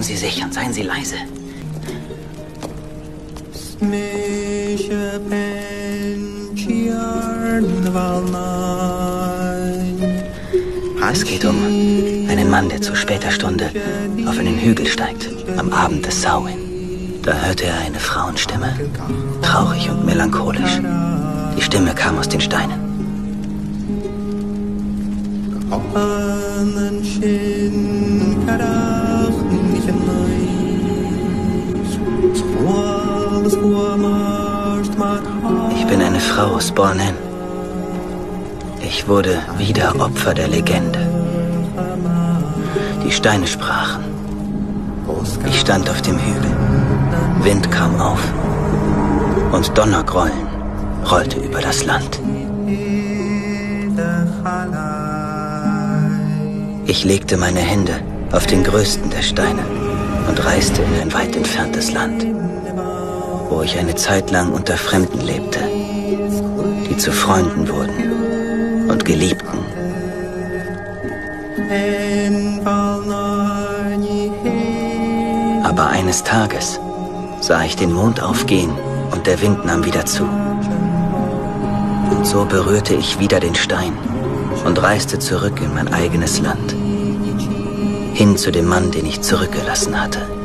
Beruhigen Sie sich und seien Sie leise. Es geht um einen Mann, der zu später Stunde auf einen Hügel steigt, am Abend des Samhain. Da hörte er eine Frauenstimme, traurig und melancholisch. Die Stimme kam aus den Steinen. Ich bin eine Frau aus Bornen. Ich wurde wieder Opfer der Legende. Die Steine sprachen. Ich stand auf dem Hügel. Wind kam auf und Donnergrollen rollte über das Land. Ich legte meine Hände auf den größten der Steine und reiste in ein weit entferntes Land, wo ich eine Zeit lang unter Fremden lebte, die zu Freunden wurden und Geliebten. Aber eines Tages sah ich den Mond aufgehen und der Wind nahm wieder zu. Und so berührte ich wieder den Stein und reiste zurück in mein eigenes Land, hin zu dem Mann, den ich zurückgelassen hatte.